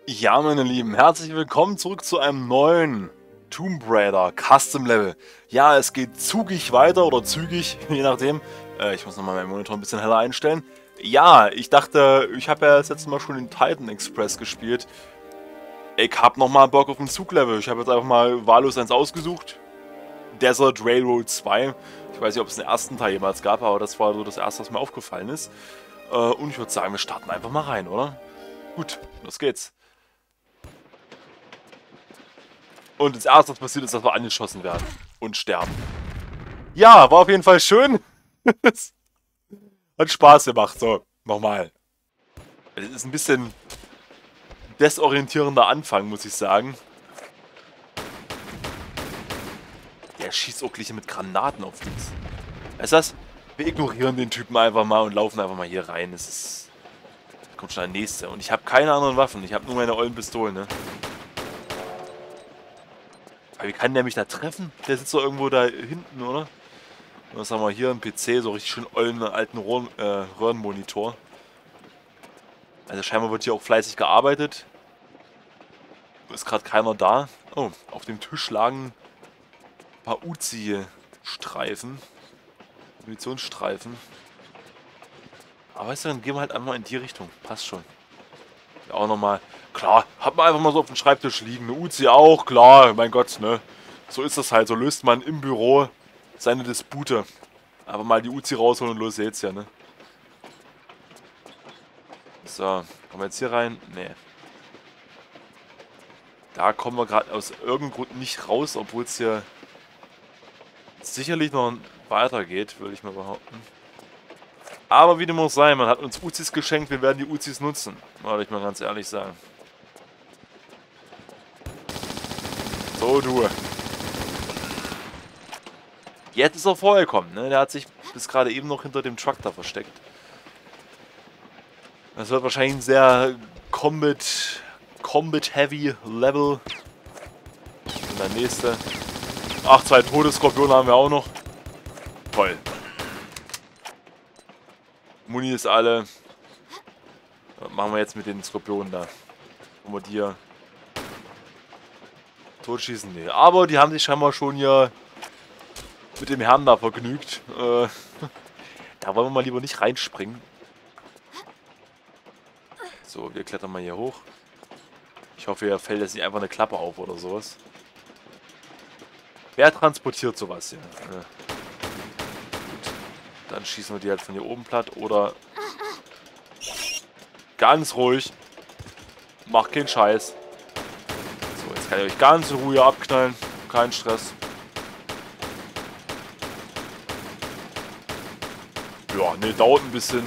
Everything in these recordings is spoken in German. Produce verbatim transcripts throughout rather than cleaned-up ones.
Ja, meine Lieben, herzlich willkommen zurück zu einem neuen Tomb Raider Custom Level. Ja, es geht zugig weiter oder zügig, je nachdem. Äh, ich muss nochmal meinen Monitor ein bisschen heller einstellen. Ja, ich dachte, ich habe ja das letzte Mal schon den Titan Express gespielt. Ich hab nochmal Bock auf ein Zuglevel. Ich habe jetzt einfach mal wahllos eins ausgesucht. Desert Railroad zwei. Ich weiß nicht, ob es den ersten Teil jemals gab, aber das war so das erste, was mir aufgefallen ist. Äh, und ich würde sagen, wir starten einfach mal rein, oder? Gut, los geht's. Und das erste, was passiert ist, dass wir angeschossen werden und sterben. Ja, war auf jeden Fall schön. Hat Spaß gemacht. So, nochmal. Es ist ein bisschen desorientierender Anfang, muss ich sagen. Der schießt auch gleich mit Granaten auf uns. Weißt du was? Wir ignorieren den Typen einfach mal und laufen einfach mal hier rein. Es ist... Da kommt schon der nächste. Und ich habe keine anderen Waffen. Ich habe nur meine ollen Pistolen, ne? Aber wie kann der mich da treffen? Der sitzt doch irgendwo da hinten, oder? Was haben wir hier? Ein P C, so richtig schön ollen alten Rohren, äh, Röhrenmonitor. Also scheinbar wird hier auch fleißig gearbeitet. Ist gerade keiner da. Oh, auf dem Tisch lagen ein paar Uzi-Streifen. Munitionsstreifen. Aber weißt du, dann gehen wir halt einfach in die Richtung. Passt schon. Ja, auch nochmal. Klar, hat man einfach mal so auf dem Schreibtisch liegen. Eine Uzi auch, klar, mein Gott, ne? So ist das halt. So löst man im Büro seine Dispute. Aber mal die Uzi rausholen und los geht's ja, ne? So, kommen wir jetzt hier rein? Nee. Da kommen wir gerade aus irgendeinem Grund nicht raus, obwohl es hier sicherlich noch weitergeht, würde ich mal behaupten. Aber wie dem auch sei, man hat uns Uzis geschenkt, wir werden die Uzis nutzen. Wollte ich mal ganz ehrlich sagen. So, du. Jetzt ist er vorgekommen, ne? Der hat sich bis gerade eben noch hinter dem Truck da versteckt. Das wird wahrscheinlich ein sehr Combat, Combat Heavy Level. Und der nächste. Ach, zwei Todesskorpione haben wir auch noch. Toll. Muni ist alle. Was machen wir jetzt mit den Skorpionen da? Wollen wir die hier totschießen? Nee. Aber die haben sich scheinbar schon hier mit dem Herrn da vergnügt. Äh, da wollen wir mal lieber nicht reinspringen. So, wir klettern mal hier hoch. Ich hoffe, hier fällt jetzt nicht einfach eine Klappe auf oder sowas. Wer transportiert sowas hier? Äh, gut. Dann schießen wir die halt von hier oben platt oder... Ganz ruhig. Macht keinen Scheiß. So, jetzt kann ich euch ganz in Ruhe abknallen. Kein Stress. Ja, ne, dauert ein bisschen.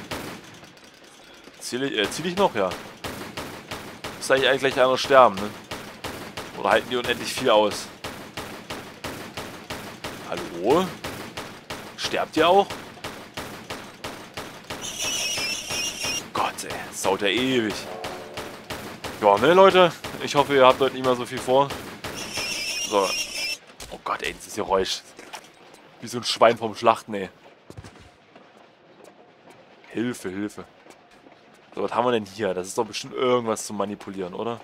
Ziele ich, äh, ziel ich noch? Ja. Muss eigentlich, eigentlich gleich einer sterben, ne? Oder halten die unendlich viel aus? Hallo? Sterbt ihr auch? Gott, ey. Das dauert ja ewig. Ja, ne, Leute? Ich hoffe, ihr habt heute nicht mehr so viel vor. So. Oh Gott, ey, dieses Geräusch. Wie so ein Schwein vom Schlachten, ey. Hilfe, Hilfe. So, was haben wir denn hier? Das ist doch bestimmt irgendwas zu manipulieren, oder?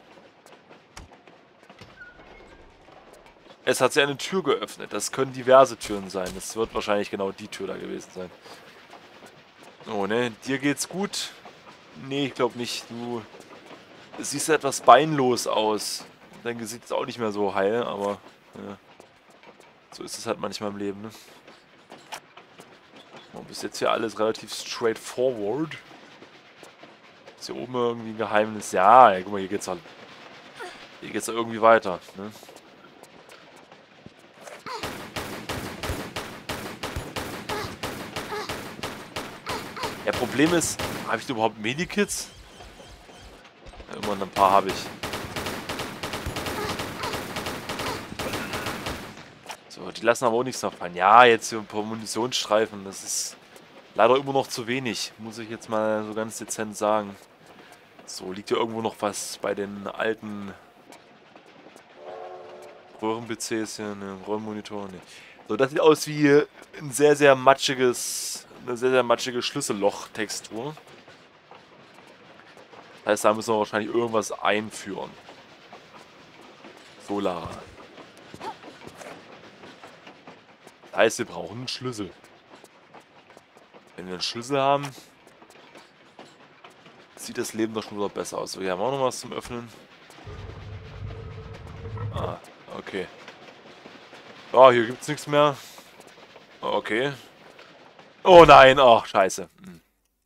Es hat sich eine Tür geöffnet. Das können diverse Türen sein. Das wird wahrscheinlich genau die Tür da gewesen sein. Oh, ne? Dir geht's gut? Nee, ich glaube nicht. Du siehst etwas beinlos aus. Dein Gesicht ist auch nicht mehr so heil, aber... Ja. So ist es halt manchmal im Leben, ne? Oh, bis jetzt hier alles relativ straightforward. Ist hier oben irgendwie ein Geheimnis? Ja, ey, guck mal, hier geht's halt. Hier geht's ja irgendwie weiter, ne? Ja, Problem ist, habe ich überhaupt Medikits? Ja, immerhin ein paar habe ich. So, die lassen aber auch nichts nachfallen. Ja, jetzt hier ein paar Munitionsstreifen, das ist leider immer noch zu wenig, muss ich jetzt mal so ganz dezent sagen. So, liegt hier irgendwo noch was bei den alten Röhren-P Cs hier, ne, Röhrenmonitor, ne. So, das sieht aus wie ein sehr, sehr matschiges, eine sehr, sehr matschige Schlüsselloch-Textur. Das heißt, da müssen wir wahrscheinlich irgendwas einführen. Solar. Das heißt, wir brauchen einen Schlüssel. Wenn wir einen Schlüssel haben, sieht das Leben doch schon wieder besser aus. So, hier haben wir auch noch was zum Öffnen. Ah, okay. Oh, hier gibt es nichts mehr. Okay. Oh nein, ach, scheiße. Hm.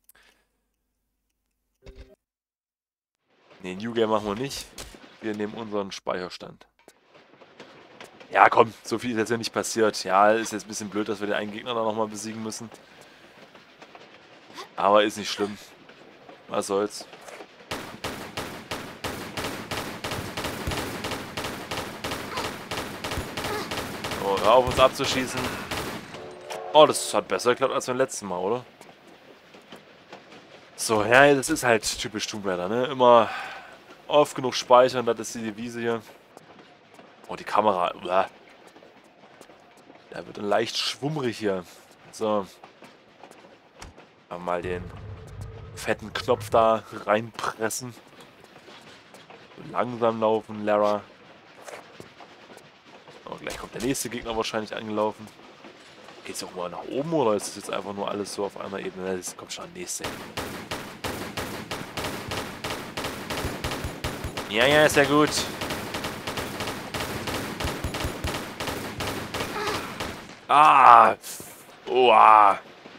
Ne, New Game machen wir nicht. Wir nehmen unseren Speicherstand. Ja, komm, so viel ist jetzt ja nicht passiert. Ja, ist jetzt ein bisschen blöd, dass wir den einen Gegner da nochmal besiegen müssen. Aber ist nicht schlimm. Was soll's. So, hör auf uns abzuschießen. Oh, das hat besser geklappt als beim letzten Mal, oder? So, ja, das ist halt typisch Tomb Raider, ne? Immer oft genug speichern, das ist die Devise hier. Oh, die Kamera. Uah. Da wird dann leicht schwummrig hier. So. Mal den fetten Knopf da reinpressen. So langsam laufen, Lara. Oh, gleich kommt der nächste Gegner wahrscheinlich angelaufen. Geht's auch mal nach oben oder ist es jetzt einfach nur alles so auf einer Ebene? Das kommt schon nächste. Ja, ja, ist ja gut. Ah! Oha!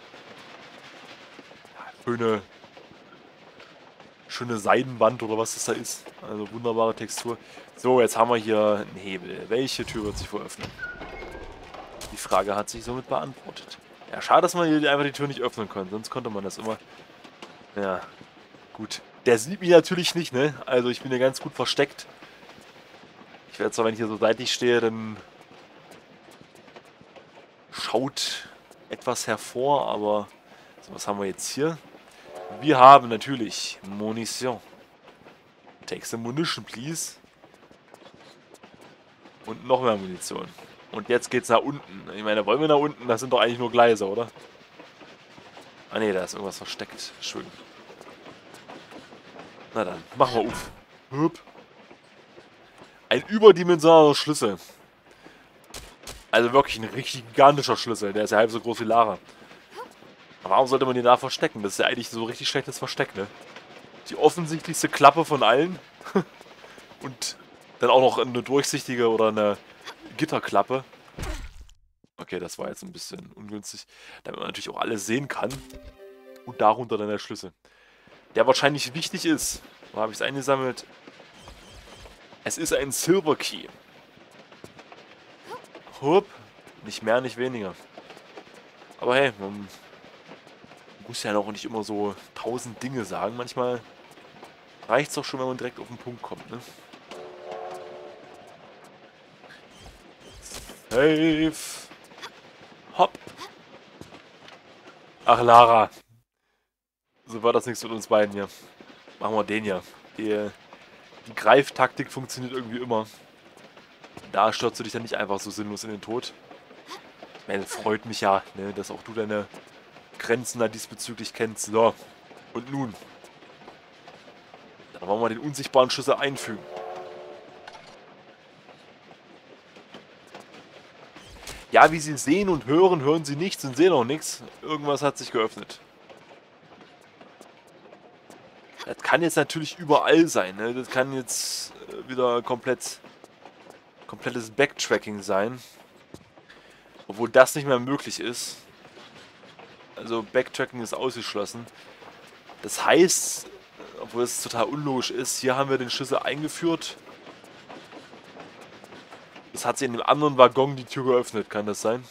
Schöne, schöne Seidenwand oder was das da ist. Also wunderbare Textur. So, jetzt haben wir hier einen Hebel. Welche Tür wird sich wohl öffnen? Die Frage hat sich somit beantwortet. Ja, schade, dass man hier einfach die Tür nicht öffnen konnte. Sonst konnte man das immer. Ja, gut. Der sieht mich natürlich nicht, ne? Also ich bin hier ganz gut versteckt. Ich werde zwar, wenn ich hier so seitlich stehe, dann schaut etwas hervor, aber so, was haben wir jetzt hier? Wir haben natürlich Munition. Take some munition, please. Und noch mehr Munition. Und jetzt geht's nach unten. Ich meine, wollen wir nach unten? Das sind doch eigentlich nur Gleise, oder? Ah ne, da ist irgendwas versteckt. Schön. Na dann, machen wir auf. Hup. Ein überdimensionaler Schlüssel. Also wirklich ein richtig gigantischer Schlüssel. Der ist ja halb so groß wie Lara. Aber warum sollte man den da verstecken? Das ist ja eigentlich so ein richtig schlechtes Versteck, ne? Die offensichtlichste Klappe von allen. Und dann auch noch eine durchsichtige oder eine Gitterklappe. Okay, das war jetzt ein bisschen ungünstig. Damit man natürlich auch alles sehen kann. Und darunter dann der Schlüssel. Der wahrscheinlich wichtig ist. Wo habe ich es eingesammelt? Es ist ein Silver Key. Hup. Nicht mehr, nicht weniger. Aber hey, man muss ja noch nicht immer so tausend Dinge sagen. Manchmal reicht es doch schon, wenn man direkt auf den Punkt kommt, ne? Safe. Hopp. Ach, Lara. So war das nichts mit uns beiden hier. Machen wir den hier. Die, die Greiftaktik funktioniert irgendwie immer. Da stürzt du dich dann nicht einfach so sinnlos in den Tod. Ich meine, freut mich ja, ne, dass auch du deine Grenzen da diesbezüglich kennst. So. Und nun. Dann wollen wir den unsichtbaren Schlüssel einfügen. Ja, wie Sie sehen und hören, hören Sie nichts und sehen auch nichts. Irgendwas hat sich geöffnet. Das kann jetzt natürlich überall sein, ne? Das kann jetzt wieder komplett komplettes Backtracking sein. Obwohl das nicht mehr möglich ist. Also Backtracking ist ausgeschlossen. Das heißt, obwohl es total unlogisch ist, hier haben wir den Schlüssel eingeführt. Das hat sie in dem anderen Waggon die Tür geöffnet, kann das sein?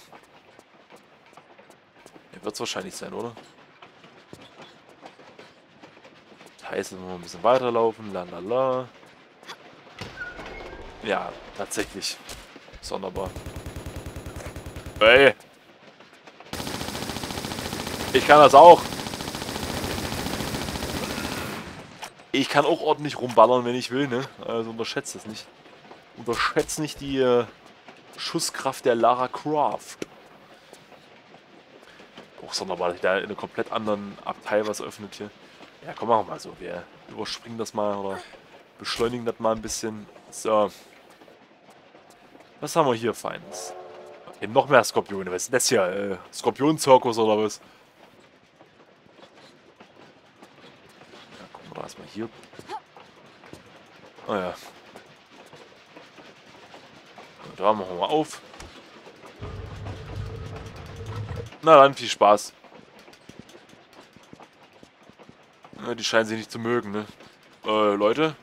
Ja, wird es wahrscheinlich sein, oder? Das heißt, wir müssen ein bisschen weiterlaufen, lalala. Ja, tatsächlich. Sonderbar. Hey! Ich kann das auch! Ich kann auch ordentlich rumballern, wenn ich will, ne? Also unterschätzt das nicht. Unterschätzt nicht die äh, Schusskraft der Lara Croft. Auch sonderbar, dass ich da in einem komplett anderen Abteil was öffnet hier. Ja, komm, machen wir mal so. Wir überspringen das mal oder beschleunigen das mal ein bisschen. So. Was haben wir hier Feines? Okay, noch mehr Skorpione. Was ist das hier? Äh, Skorpion-Zirkus oder was? Ja, gucken wir da erstmal hier. Ah ja. Da machen wir mal auf. Na dann, viel Spaß. Ja, die scheinen sich nicht zu mögen, ne? Äh, Leute.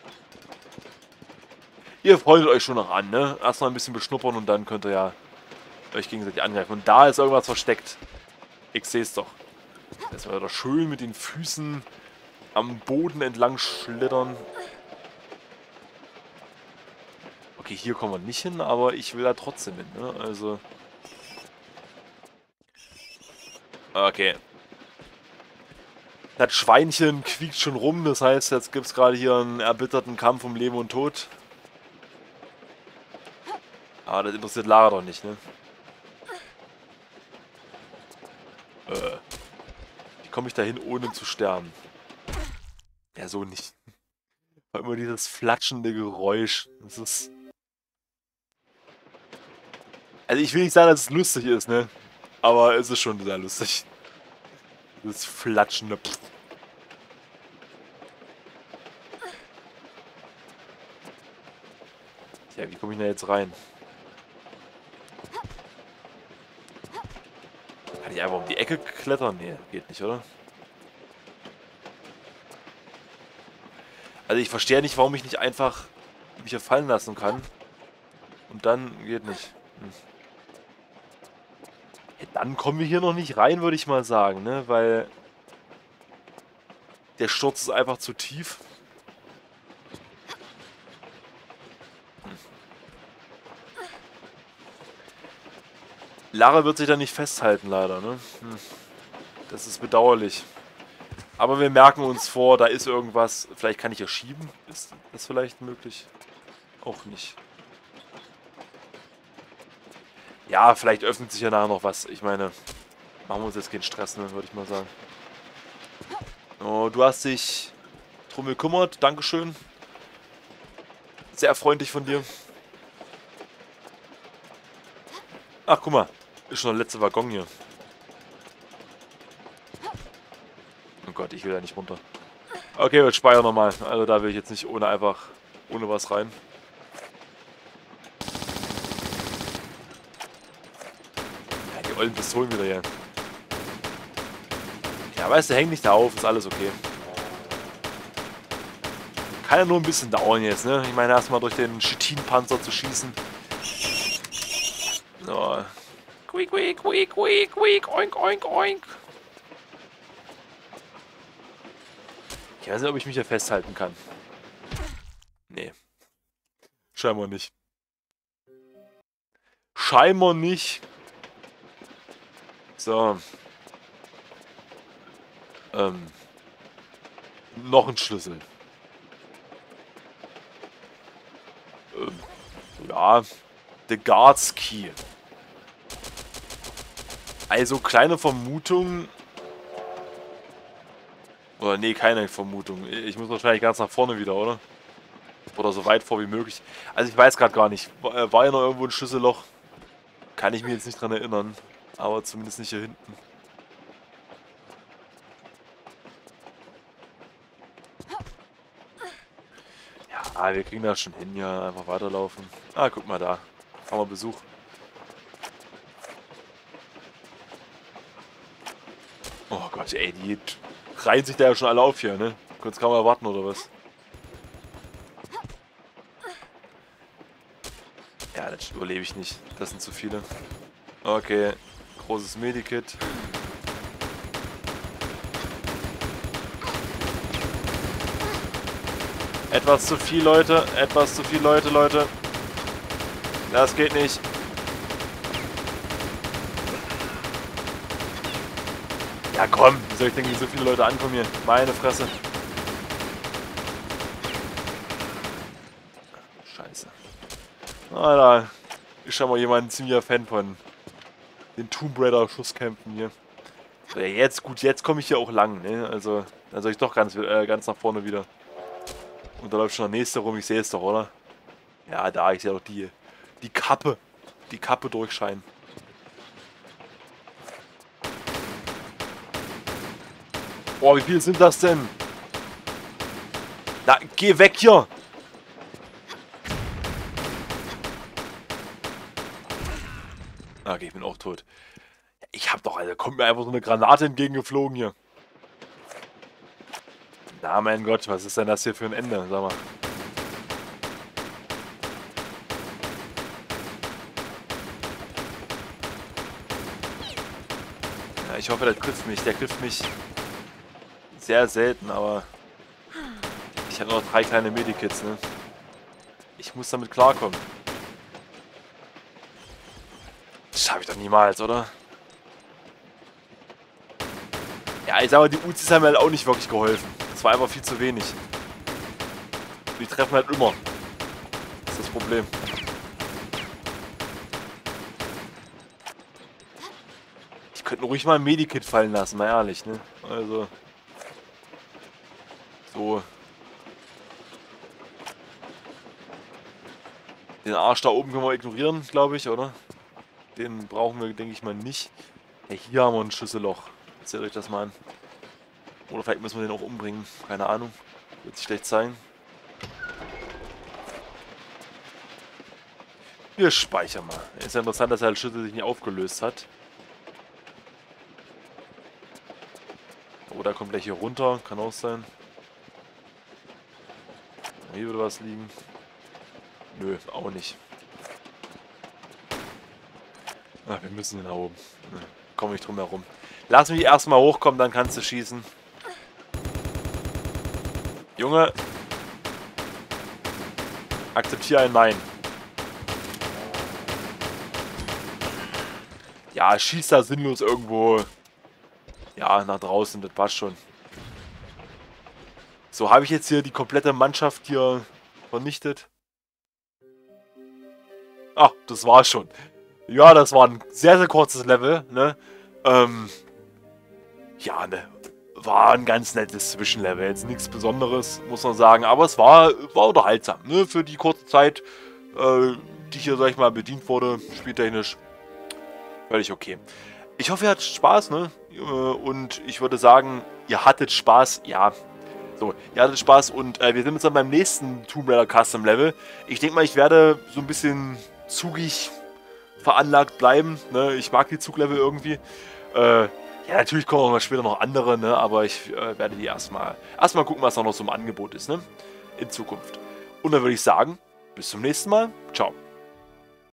Ihr freundet euch schon noch an, ne? Erstmal ein bisschen beschnuppern und dann könnt ihr ja euch gegenseitig angreifen. Und da ist irgendwas versteckt. Ich sehe es doch. Jetzt mal wieder schön mit den Füßen am Boden entlang schlittern. Okay, hier kommen wir nicht hin, aber ich will da trotzdem hin, ne? Also. Okay. Das Schweinchen quiekt schon rum, das heißt, jetzt gibt es gerade hier einen erbitterten Kampf um Leben und Tod. Aber das interessiert Lara doch nicht, ne? Äh. Wie komme ich da hin, ohne zu sterben? Ja, so nicht. War immer dieses flatschende Geräusch. Das ist... Also ich will nicht sagen, dass es lustig ist, ne? Aber es ist schon sehr lustig. Das flatschende... Pff. Tja, wie komme ich da jetzt rein? Kann ich einfach um die Ecke klettern? Nee, geht nicht, oder? Also ich verstehe nicht, warum ich nicht einfach mich hier fallen lassen kann. Und dann geht nicht. Hm. Ja, dann kommen wir hier noch nicht rein, würde ich mal sagen, ne? Weil der Sturz ist einfach zu tief. Hm. Lara wird sich da nicht festhalten, leider, ne? Hm. Das ist bedauerlich. Aber wir merken uns vor, da ist irgendwas. Vielleicht kann ich ja schieben. Ist das vielleicht möglich? Auch nicht. Ja, vielleicht öffnet sich ja nachher noch was. Ich meine, machen wir uns jetzt keinen Stress, ne, würde ich mal sagen. Oh, du hast dich drum gekümmert. Dankeschön. Sehr freundlich von dir. Ach, guck mal. Ist schon der letzte Waggon hier. Oh Gott, ich will da nicht runter. Okay, wir speichern nochmal. Also da will ich jetzt nicht ohne einfach, ohne was rein. Ja, die ollen Pistolen wieder hier. Ja, weißt du, häng nicht da auf, ist alles okay. Kann ja nur ein bisschen dauern jetzt, ne? Ich meine, erstmal durch den Chitin-Panzer zu schießen. So. Quiek, quiek, quiek, quiek, quiek, oink, oink, oink. Ich weiß nicht, ob ich mich hier festhalten kann. Nee. Scheinbar nicht. Scheinbar nicht. So. Ähm. Noch ein Schlüssel. Ähm. Ja. The Guard's Key. Also kleine Vermutung. Oder nee, keine Vermutung. Ich muss wahrscheinlich ganz nach vorne wieder, oder? Oder so weit vor wie möglich. Also ich weiß gerade gar nicht. War ja noch irgendwo ein Schlüsselloch? Kann ich mir jetzt nicht dran erinnern. Aber zumindest nicht hier hinten. Ja, wir kriegen das schon hin, ja. Einfach weiterlaufen. Ah, guck mal da. Haben wir Besuch. Oh Gott, ey, die reihen sich da ja schon alle auf hier, ne? Kurz kann man erwarten, oder was? Ja, das überlebe ich nicht. Das sind zu viele. Okay, großes Medikit. Etwas zu viel, Leute. Etwas zu viel, Leute, Leute. Das geht nicht. Ja komm, wie soll ich denken, wie so viele Leute ankommen hier? Meine Fresse. Scheiße. Ah, da ist schon mal jemand ein ziemlicher Fan von den Tomb Raider Schusskämpfen hier. So, ja, jetzt, gut, jetzt komme ich hier auch lang, ne? Also, Dann soll ich doch ganz, äh, ganz nach vorne wieder. Und da läuft schon der nächste rum, ich sehe es doch, oder? Ja, da, ich sehe doch die, die Kappe. Die Kappe durchscheinen. Boah, wie viele sind das denn? Na, geh weg hier! Okay, ich bin auch tot. Ich hab doch, Alter, kommt mir einfach so eine Granate entgegengeflogen hier. Na, mein Gott, was ist denn das hier für ein Ende? Sag mal. Ja, ich hoffe, der trifft mich. Der trifft mich sehr selten, aber ich habe noch drei kleine Medikits, ne? Ich muss damit klarkommen. Das schaffe ich doch niemals, oder? Ja, ich sag mal, die Uzis haben mir halt auch nicht wirklich geholfen. Das war einfach viel zu wenig. Die treffen halt immer. Das ist das Problem. Ich könnte ruhig mal ein Medikit fallen lassen, mal ehrlich, ne? Also. So. Den Arsch da oben können wir ignorieren, glaube ich, oder? Den brauchen wir, denke ich mal, nicht. Ja, hier haben wir ein Schlüsselloch. Seht euch das mal an. Oder vielleicht müssen wir den auch umbringen. Keine Ahnung. Wird sich schlecht sein. Wir speichern mal. Ist ja interessant, dass der Schlüssel sich nicht aufgelöst hat. Oder kommt gleich hier runter. Kann auch sein. Hier würde was liegen. Nö, auch nicht. Ach, wir müssen hier nach oben. Komme ich drum herum. Lass mich erstmal hochkommen, dann kannst du schießen. Junge. Akzeptiere ein Nein. Ja, schieß da sinnlos irgendwo. Ja, nach draußen, das passt schon. So, habe ich jetzt hier die komplette Mannschaft hier vernichtet? Ach, das war's schon. Ja, das war ein sehr, sehr kurzes Level, ne? Ähm, ja, ne? War ein ganz nettes Zwischenlevel. Jetzt nichts Besonderes, muss man sagen. Aber es war, war unterhaltsam, ne? Für die kurze Zeit, äh, die hier, sag ich mal, bedient wurde, spieltechnisch. Völlig okay. Ich hoffe, ihr hattet Spaß, ne? Und ich würde sagen, ihr hattet Spaß, ja. So, ihr hattet Spaß und äh, wir sind jetzt dann beim nächsten Tomb Raider Custom Level. Ich denke mal, ich werde so ein bisschen zugig veranlagt bleiben, ne? Ich mag die Zuglevel irgendwie. Äh, ja, natürlich kommen auch mal später noch andere, ne? Aber ich äh, werde die erstmal erstmal gucken, was da noch so im Angebot ist, ne? In Zukunft. Und dann würde ich sagen, bis zum nächsten Mal. Ciao.